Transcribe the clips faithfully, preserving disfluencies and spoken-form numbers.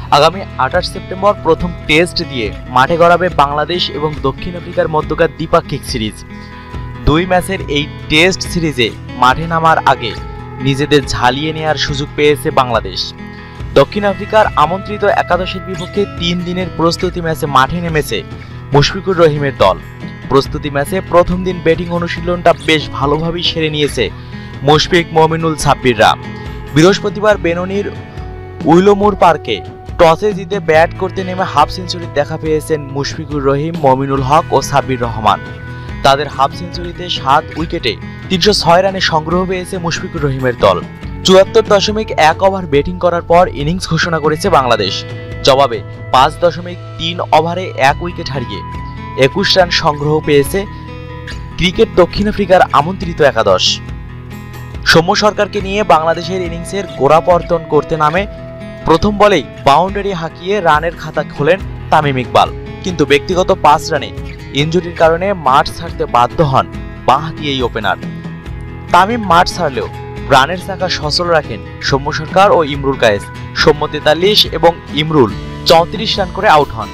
আগামী আঠাশ সেপ্টেম্বর প্রথম টেস্ট দিয়ে মাঠে গড়াবে বাংলাদেশ এবং দক্ষিণ আফ্রিকার মধ্যকার দ্বিপাক্ষিক সিরিজ। দুই ম্যাচের এই টেস্ট সিরিজে মাঠে নামার আগে নিজেদের ঝালিয়ে নেওয়ার সুযোগ পেয়েছে বাংলাদেশ। দক্ষিণ আফ্রিকার আমন্ত্রিত একাদশের বিপক্ষে তিন দিনের প্রস্তুতি ম্যাচে মাঠে নেমেছে মুশফিকুর রহিমের দল। প্রস্তুতি ম্যাচে প্রথম দিন ব্যাটিং অনুশীলনটা বেশ ভালোভাবেই সেরে নিয়েছে মুশফিক, মমিনুল, সাব্বিররা। বৃহস্পতিবার বেননির উইলমোর পার্কে টসে জিতে ব্যাট করতে নেমে হাফ সেঞ্চুরির দেখা পেয়েছেন মুশফিকুর রহিম, মমিনুল হক ও সাব্বির রহমান। তাদের হাফ সেঞ্চুরিতে সাত উইকেটে তিনশো ছয় রানে সংগ্রহ পেয়েছে মুশফিকুর রহিমের দল। চুয়াত্তর দশমিক এক ওভার ব্যাটিং করার পর ইনিংস ঘোষণা করেছে বাংলাদেশ। জবাবে পাঁচ দশমিক তিন ওভারে এক উইকেট হারিয়ে একুশ রান সংগ্রহ পেয়েছে ক্রিকেট দক্ষিণ আফ্রিকার আমন্ত্রিত একাদশ। সৌম্য সরকারকে নিয়ে বাংলাদেশের ইনিংসের গোড়াপর্তন করতে নামে প্রথম বলেই বাউন্ডারি হাঁকিয়ে রানের খাতা খোলেন তামিম ইকবাল, কিন্তু ব্যক্তিগত পাঁচ রানে ইনজুরির কারণে মাঠ ছাড়তে বাধ্য হন বাঁহাতি এই ওপেনার। তামিম মাঠ ছাড়লেও রানের চাকা সচল রাখেন সৌম্য সরকার ও ইমরুল কায়েস। সৌম্য তেতাল্লিশ এবং ইমরুল চৌত্রিশ রান করে আউট হন।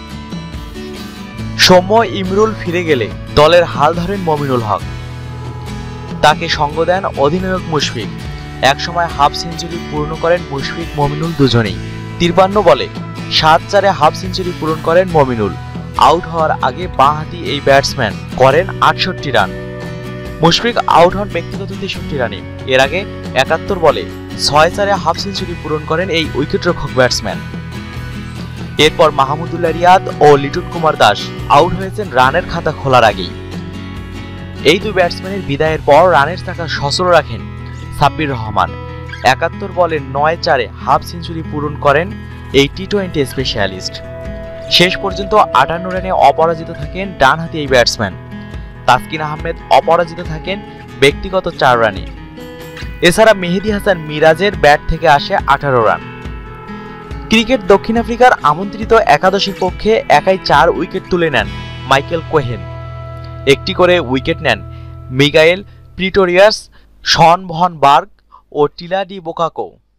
সৌম্য ইমরুল ফিরে গেলে দলের হাল ধরেন মমিনুল হক, তাকে সঙ্গ দেন অধিনায়ক মুশফিক। একসময় হাফ সেঞ্চুরি পূর্ণ করেন মুশফিক, মমিনুল দুজনেই। তিপ্পান্ন বলে সাত চারে হাফ সেঞ্চুরি পূরণ করেন মমিনুল। আউট হওয়ার আগে বাঁহাতি এই ব্যাটসম্যান করেন আটষট্টি রান। মুশফিক আউট হন ব্যক্তিগত তেষট্টি রানে। এর আগে একাত্তর বলে ছয় চারে হাফ সেঞ্চুরি পূরণ করেন এই উইকেটরক্ষক ব্যাটসম্যান। এরপর মাহমুদুল্লাহ রিয়াদ ও লিটন কুমার দাস আউট হয়েছেন রানের খাতা খোলার আগেই। এই দুই ব্যাটসম্যানের বিদায়ের পর রানের চাকা সচল রাখেন সাব্বির রহমান। একাত্তর বলে নয় চারে হাফ সেঞ্চুরি পূরণ করেন এই টি টোয়েন্টি স্পেশালিস্ট। শেষ পর্যন্ত আটান্ন রানে অপরাজিত থাকেন ডানহাতি এই ব্যাটসম্যান। তাসকিন আহমেদ অপরাজিত থাকেন ব্যক্তিগত চার রানে। এছাড়া মেহেদী হাসান মিরাজের ব্যাট থেকে আসে আঠারো রান। ক্রিকেট দক্ষিণ আফ্রিকার আমন্ত্রিত একাদশের পক্ষে একাই চার উইকেট তুলে নেন মাইকেল কোহেন। একটি করে উইকেট নেন মিগায়েল প্রিটোরিয়াস, শন ভন বার্গ ও টিলা ডি বোকাকো।